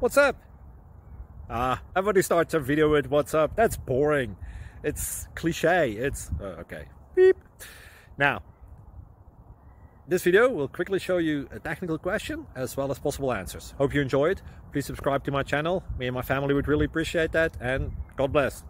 What's up? Everybody starts a video with what's up. That's boring. It's cliche. It's okay. Beep. Now, this video will quickly show you a technical question as well as possible answers. Hope you enjoyed. Please subscribe to my channel. Me and my family would really appreciate that, and God bless.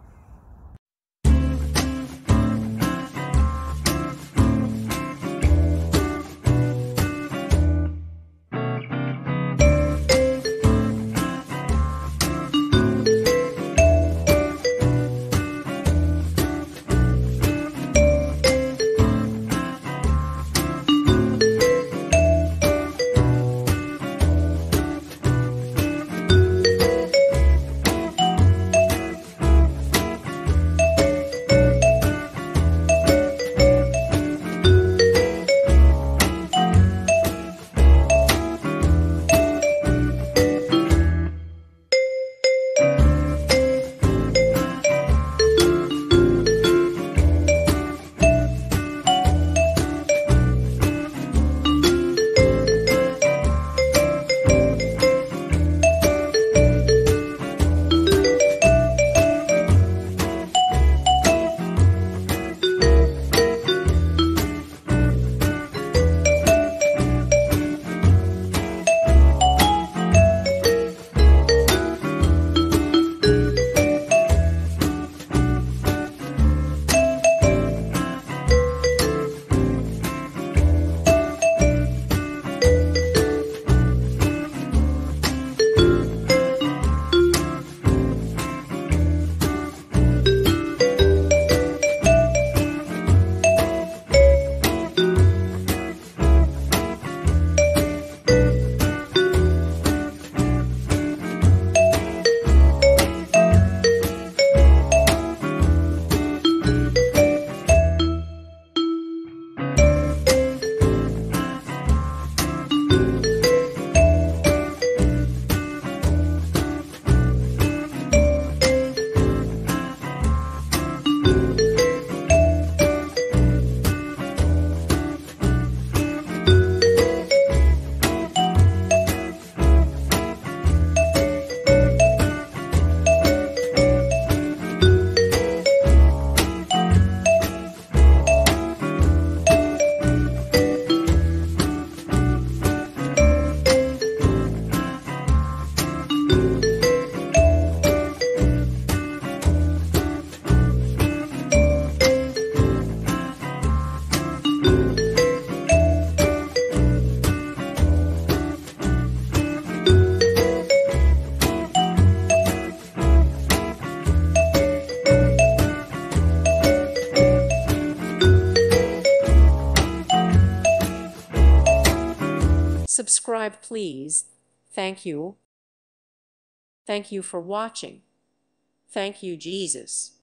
Subscribe, please. Thank you. Thank you for watching. Thank you, Jesus.